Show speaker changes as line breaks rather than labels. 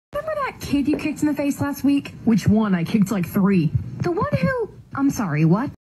Remember that kid you kicked in the face last week?
Which one? I kicked like 3.
The one who... I'm sorry, what?